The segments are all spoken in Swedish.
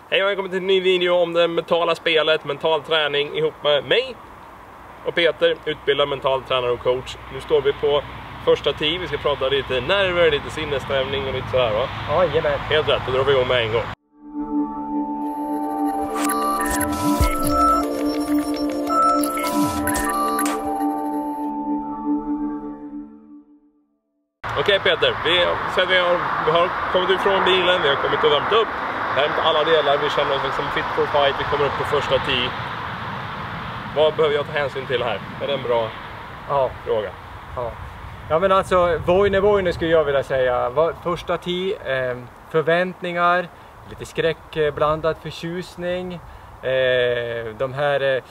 Hej och välkommen till en ny video om det mentala spelet, mental träning ihop med mig och Peter, utbildad mental tränare och coach. Nu står vi på första tee, vi ska prata lite nerver, lite sinnesstämning och lite sådär va? Ja, jajamän. Helt rätt, då drar vi igång med en gång. Okej Peter, vi har kommit ifrån bilen, vi har kommit och värmt upp. Hämt alla delar, vi känner oss liksom fit for fight, vi kommer upp på första tee. Vad behöver jag ta hänsyn till här? Är det en bra fråga? Ja men alltså, Voine skulle jag vilja säga. Första tee, förväntningar, lite skräckblandad förtjusning. De här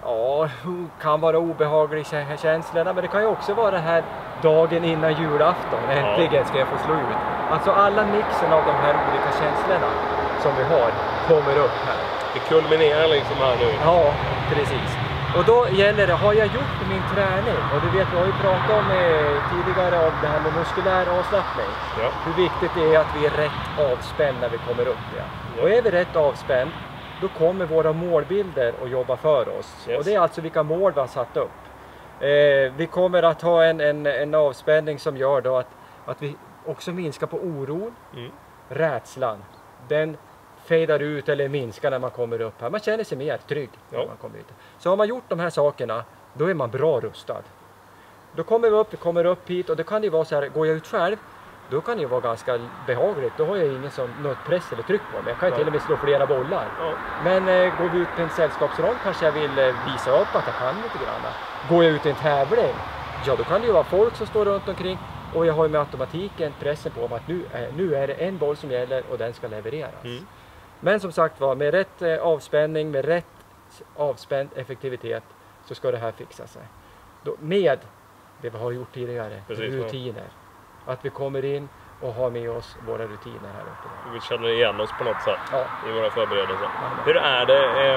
kan vara obehagliga känslorna, men det kan ju också vara den här dagen innan julafton. Äntligen ska jag få slå ut. Alltså alla mixen av de här olika känslorna som vi har kommer upp här. Det kulminerar liksom här nu. Ja, precis. Och då gäller det, har jag gjort min träning? Och du vet, vi har ju pratat om tidigare om det här med muskulär avslappning. Ja. Hur viktigt det är att vi är rätt avspänd när vi kommer upp. Ja. Och är vi rätt avspänd, då kommer våra målbilder att jobba för oss. Yes. Och det är alltså vilka mål vi har satt upp. Vi kommer att ha en avspänning som gör då att vi också minskar på oron, rädslan. Den fejdar ut eller minskar när man kommer upp här. Man känner sig mer trygg när man kommer ut. Så har man gjort de här sakerna, då är man bra rustad. Då kommer vi kommer upp hit och det kan ju vara så här, går jag ut själv, då kan det ju vara ganska behagligt. Då har jag ingen något press eller tryck på mig. Jag kan ju till och med slå flera bollar. Ja. Men går vi ut på en sällskapsrond kanske jag vill visa upp att jag kan lite grann. Går jag ut i en tävling, ja då kan det ju vara folk som står runt omkring. Och jag har ju med automatiken pressen på att nu är det en boll som gäller och den ska levereras. Men som sagt var, med rätt avspänning, med rätt avspänd effektivitet så ska det här fixa sig. Med det vi har gjort tidigare, rutiner. Att vi kommer in och har med oss våra rutiner här uppe. Vi känner igen oss på något sätt i våra förberedelser. Hur är det?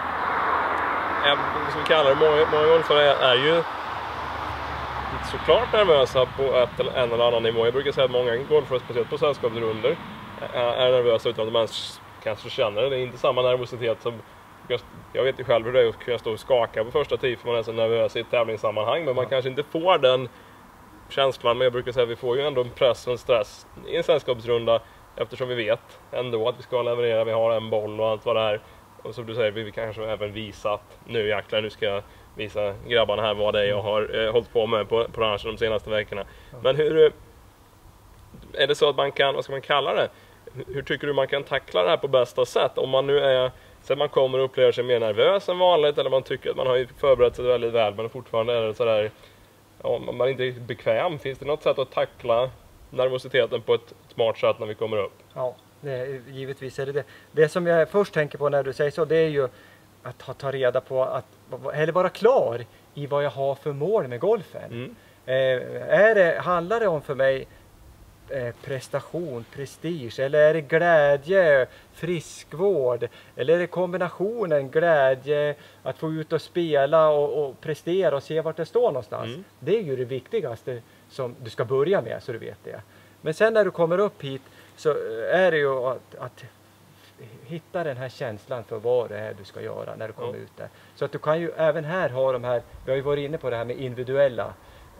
Som vi kallar det, många golfare är ju såklart nervösa på en eller annan nivå. Jag brukar säga att många golfare, speciellt på sällskapsrunder, är nervösa utan att man kanske känner det. Det är inte samma nervositet som... Jag vet ju själv hur det är att kunna stå och skaka på första tee för man är så nervös i ett tävlingssammanhang. Men man kanske inte får den känslan. Men jag brukar säga att vi får ju ändå en press och en stress i en sällskapsrunda. Eftersom vi vet ändå att vi ska leverera. Vi har en boll och allt vad det är. Och som du säger, vi kanske även visa att nu jäklar, nu ska jag visa grabbarna här vad det är jag har hållit på med på branschen de senaste veckorna. Men hur är det så att man kan, vad ska man kalla det? Hur tycker du man kan tackla det här på bästa sätt? Om man nu är, så att man kommer och upplever sig mer nervös än vanligt, eller man tycker att man har ju förberett sig väldigt väl men fortfarande är det sådär, man är inte riktigt bekväm. Finns det något sätt att tackla nervositeten på ett smart sätt när vi kommer upp? Ja, givetvis är det det. Det som jag först tänker på när du säger så, det är ju att ta reda på eller vara klar i vad jag har för mål med golfen. Handlar det om för mig prestation, prestige, eller är det glädje, friskvård, eller är det kombinationen glädje att få ut och spela och prestera och se vart det står någonstans? Det är ju det viktigaste som du ska börja med, så du vet det. Men sen när du kommer upp hit så är det ju att hitta den här känslan för vad det är du ska göra när du kommer ut där. Så att du kan ju även här ha de här, vi har ju varit inne på det här med individuella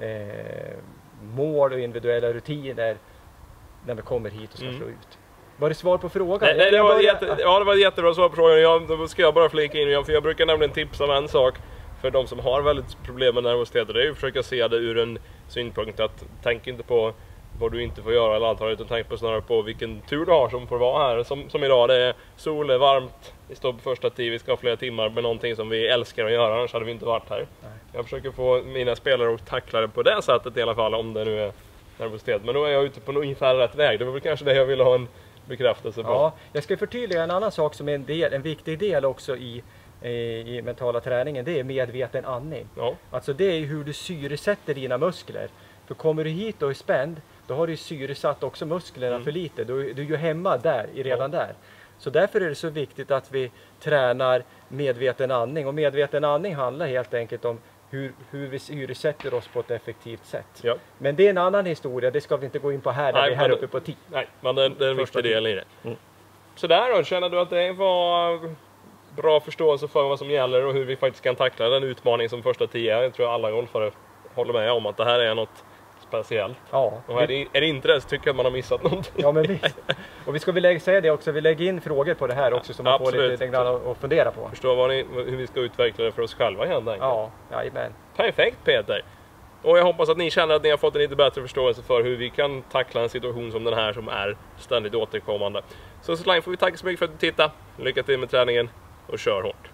mål och individuella rutiner när vi kommer hit och ska slå ut. Var det svar på frågan? Nej, det var ett jättebra svar på frågan. Då ska jag bara flika in, för jag brukar nämligen tipsa om en sak för de som har väldigt problem med nervositet. Det är ju att försöka se det ur en synpunkt att tänk inte på vad du inte får göra eller allt, utan tänk på snarare på vilken tur du har som får vara här. Som idag, det är sol, är varmt, vi står på första tee, vi ska ha flera timmar med någonting som vi älskar att göra, annars hade vi inte varit här. Nej. Jag försöker få mina spelare att tackla det på det sättet i alla fall, om det nu är nervositet. Men då är jag ute på ungefär rätt väg. Det var väl kanske det jag ville ha en bekräftelse på. Ja, jag ska förtydliga en annan sak som är en viktig del också i mentala träningen. Det är medveten andning. Ja. Alltså det är hur du syresätter dina muskler. För kommer du hit och är spänd, då har du syresatt också musklerna för lite. Du är ju hemma redan där. Så därför är det så viktigt att vi tränar medveten andning. Och medveten andning handlar helt enkelt om hur vi syresätter oss på ett effektivt sätt. Ja. Men det är en annan historia, det ska vi inte gå in på här, där vi är här uppe på tee. Nej, men det är en viktig del i det. sådär då, känner du att det var bra förståelse för vad som gäller och hur vi faktiskt kan tackla den utmaning som första 10 är? Jag tror alla golfare håller med om att det här är något speciellt. Ja. Och är det inte det så tycker jag att man har missat någonting. Ja, men visst. Och vi ska säga det också, vi lägger in frågor på det här också så man får lite grann att fundera på. Förstå hur vi ska utveckla det för oss själva helt enkelt. Ja, jajamän. Perfekt Peter! Och jag hoppas att ni känner att ni har fått en lite bättre förståelse för hur vi kan tackla en situation som den här som är ständigt återkommande. Så länge får vi tacka så mycket för att du tittade. Lycka till med träningen och kör hårt!